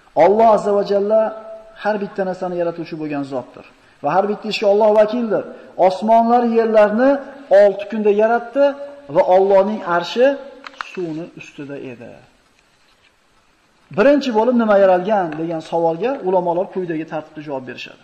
Alloh azza va jalla har bitta narsani yaratuvchi bo'lgan zotdir. Va har bitta ishga Alloh vakildir. Osmonlar, yerlarni 6 kunda yaratdi va Allohning arshi suvni ustida edi. Birinchi bo'lib nima yaralgan degan savolga ulamolar quyidagi tartibda javob berishadi.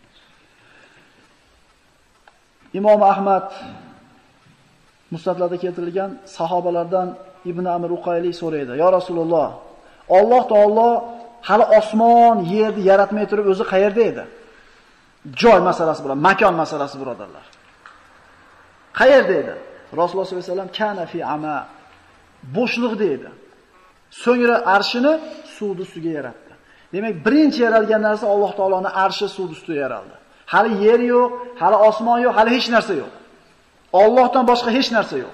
Imom Ahmad Musnadlarda keltirilgan sahobalardan Ibn Amr Uqayli so'raydi: "Ya Rasululloh, Alloh taolo hali osmon, yerni yaratmay turib o'zi qayerda edi?" Joy masalasi bilan, makon masalasi birodarlar. Qayerda edi? Rasululloh sollallohu alayhi vasallam kana fi ama, bo'shliqda edi. So'ngra arshini suvni ustiga yaratdi. Demak, birinchi yaralgan narsa Alloh taoloning arshi suvni ustida yaraldi. Hali yer yo'q, hali osmon yo'q, hali hech narsa yo'q. Allohdan boshqa hech narsa yo'q.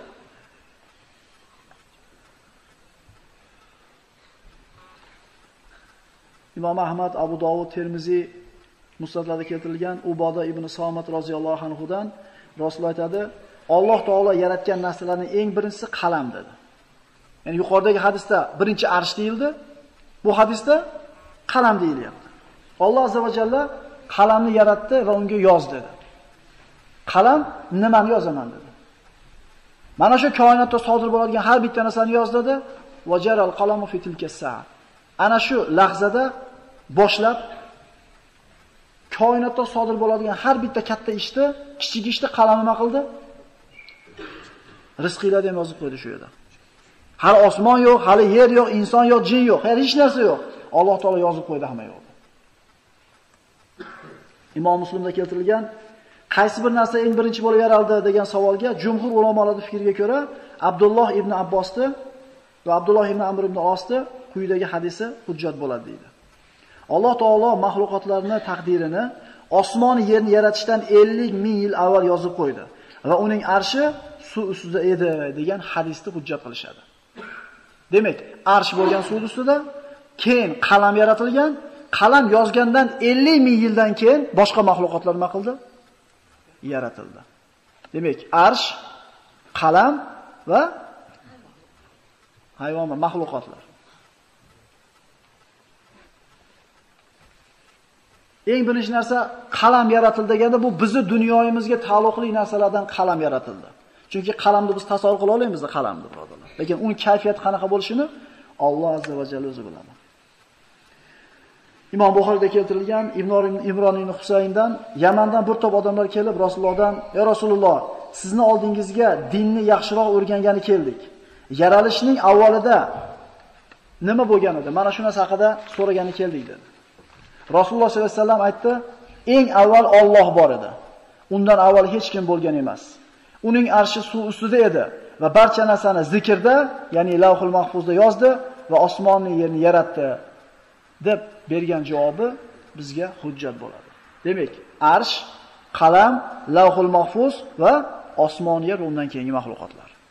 Imom Ahmad, Abu Dovud, Termiziy Musnadlarda keltirilgan Uboda ibn Somit roziyallohu anhu dan Rasululloh aytadi: "Alloh taolo yaratgan narsalarning eng birinchisi qalam" dedi. Ya'ni yuqoridagi hadisda birinchi arsh deyildi. Bu hadisda qalam deyilyapti. Alloh azza va jalla qalamni yaratdi va unga yoz dedi. Qalam nimani yozaman dedi. Mana shu koinotda sodir bo'ladigan har bitta narsani yoz dedi. Vajaral qalamu fi tilka sa'a. Ana shu lahzada boshlab koinotda sodir bo'ladigan har bitta katta ishni, kichik ishni qalam nima qildi? Rizqinglarni ham yozib qo'ydi shu yerda. Hali osmon yo'q, hali yer yo'q, inson yo'q, jin yo'q, hech narsa yo'q. Alloh taolo yozib qo'ydi hamma yo'qni. Imom Muslimda keltirilgan qaysi bir narsa eng birinchi bo'lib yaraldi degan savolga jumhur ulamolarning fikriga ko'ra Abdulloh ibn Abbosni va Abdulloh ibn Amr ibn Osni quyidagi hadisi hujjat bo'ladi deydi. Alloh taolo mahluqotlarning taqdirini osmon yerni yaratishdan 50 ming yil avval yozib qo'ydi va uning arshi suv ustida edi degan hadisni hujjat qilishadi. Demak, arsh bo'lgan suv ustida, keyin qalam yaratilgan, qalam yozgandan 50 ming yildan keyin boshqa mahluqotlar nima qildi? Yaratildi. Demak, arsh, qalam va hayvonlar, mahluqotlar. Eng birinchi narsa qalam yaratildi deganda bu bizni dunyoyimizga taalluqli narsalardan qalam yaratildi. Chunki qalamni biz tasavvur qila olmaymiz qalamni birodarlar. Lekin uning kayfiyati qanaqa bo'lishini Alloh azza va jalla o'zi biladi. Imom Buxoriyda keltirilgan Imron ibn Husayndan Yamandan bir to'p odamlar kelib Rasulullohdan: "Ya Rasululloh, sizni oldingizga dinni yaxshiroq o'rgangani keldik. Yaralishning avvalida nima bo'lgan edi? Mana shu narsa haqida so'ragani keldik" dedi. Rasululloh sollallohu alayhi vasallam aytdi: "Eng avval Alloh bor edi. Undan avval hech kim bo'lgan emas. Uning arshi suv ustida edi va barcha narsani zikrda, ya'ni Lavhul Mahfuzda yozdi va osmonni yerni yaratdi" deb bergan javobi bizga hujjat bo'ladi. Demak, arsh, qalam, Lavhul Mahfuz va osmon yer undan keyingi mahluqotlar.